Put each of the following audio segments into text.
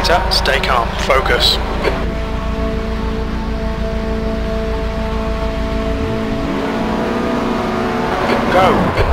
Peter. Stay calm. Focus. Go.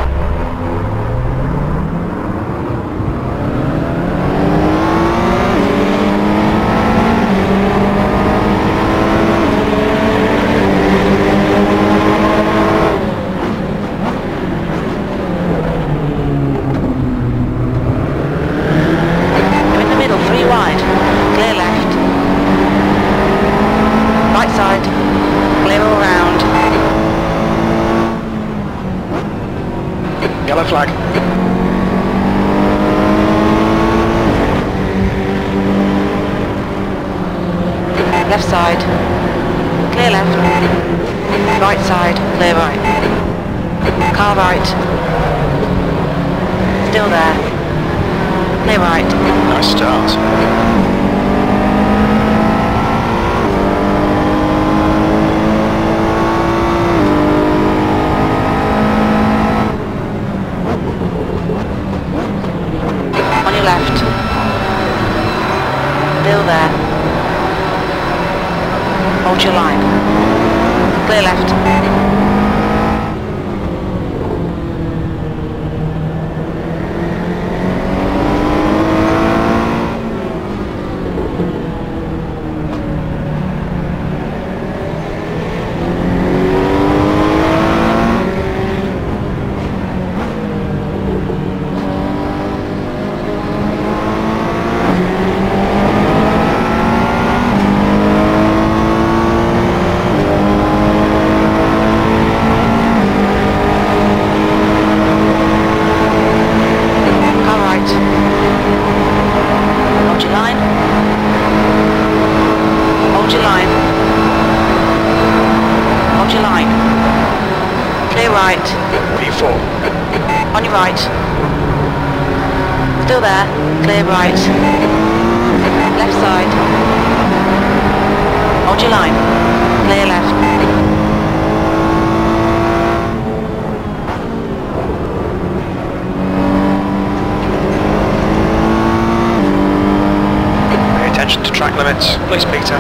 Yellow flag. Left side, clear left. Right side, clear right. Car right. Still there. Clear right. Nice start. Left. Still there. Hold your line. Clear left. Right. P4. On your right. Still there. Clear right. Left side. Hold your line. Clear left. Pay attention to track limits, please, Peter.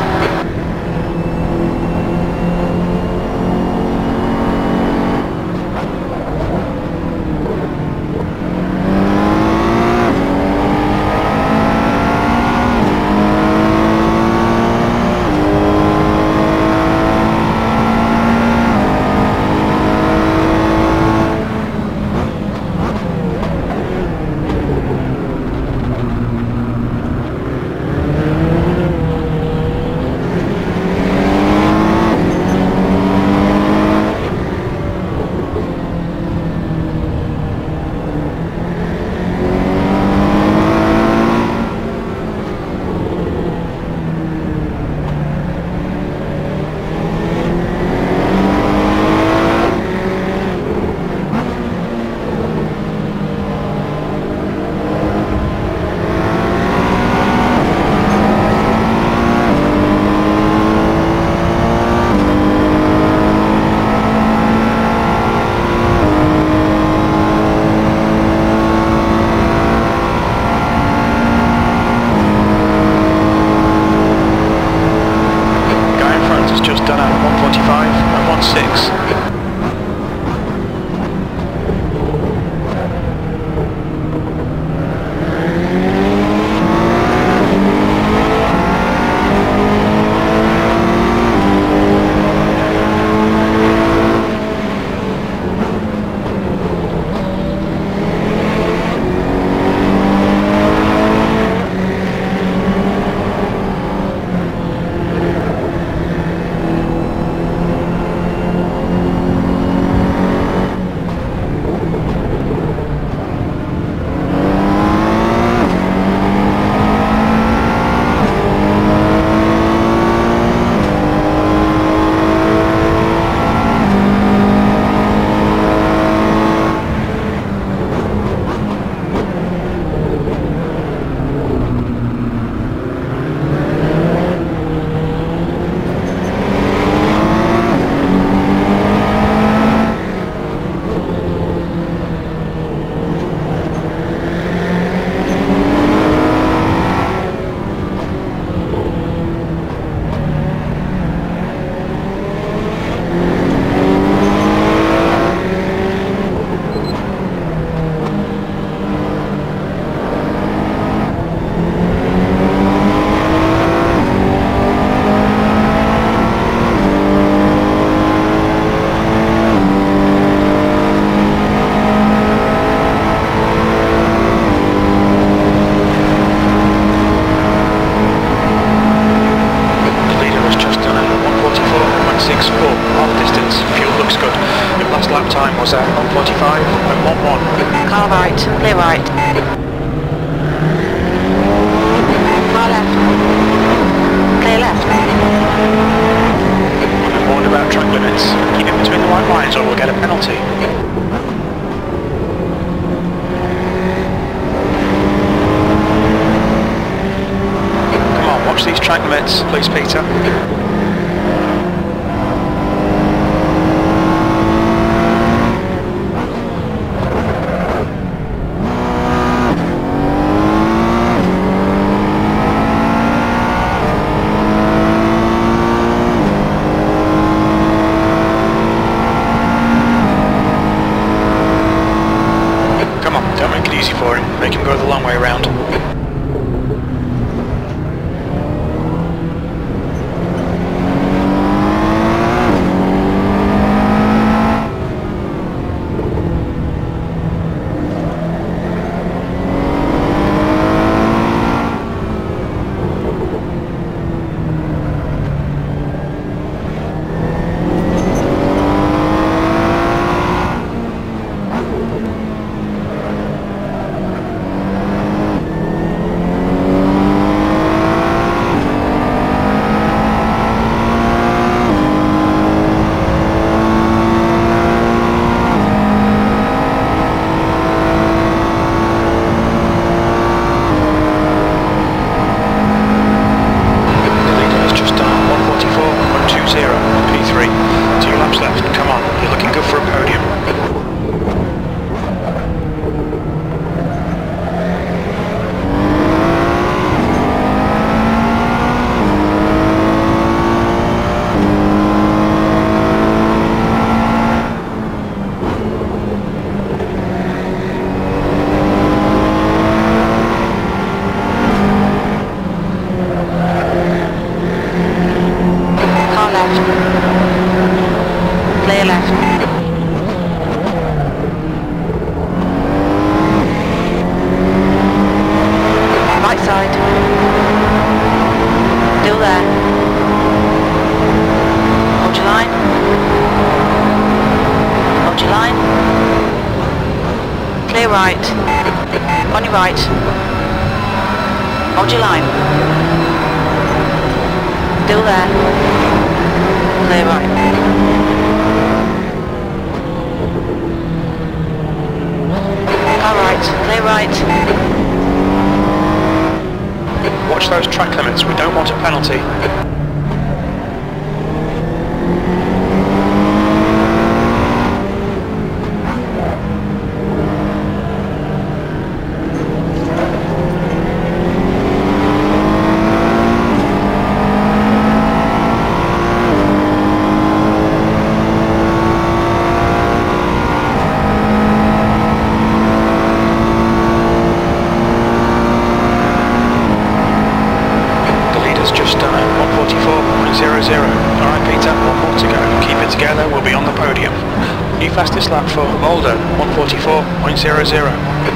Car right, clear right. Car left. Clear left. I'm warned about track limits. Keep it between the white lines or we'll get a penalty. Come on, watch these track limits, please, Peter. Easy for him, make him go the long way round. Clear left. Right side. Still there. Hold your line. Hold your line. Clear right. On your right. Hold your line. Still there. Clear right. Alright, clear right. Watch those track limits, we don't want a penalty. Just done at 1:44.00. Alright Peter, one more to go. Keep it together, we'll be on the podium. New fastest lap for Mulder, 1:44.00.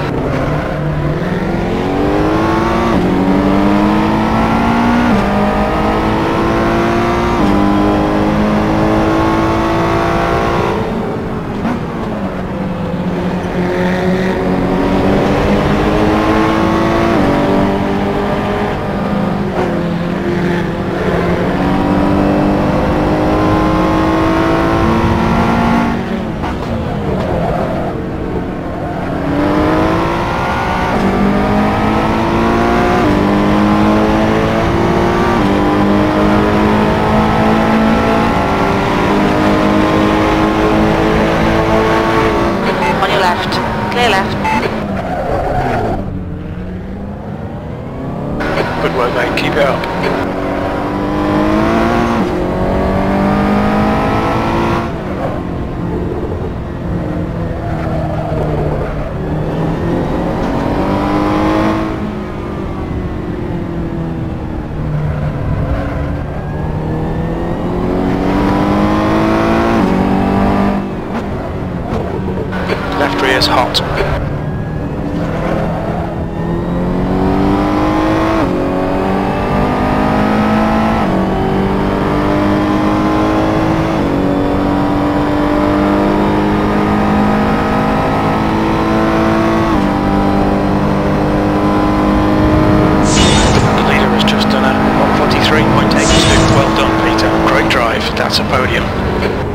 Clear left. Good work mate, keep it up. Left rear's hot. left.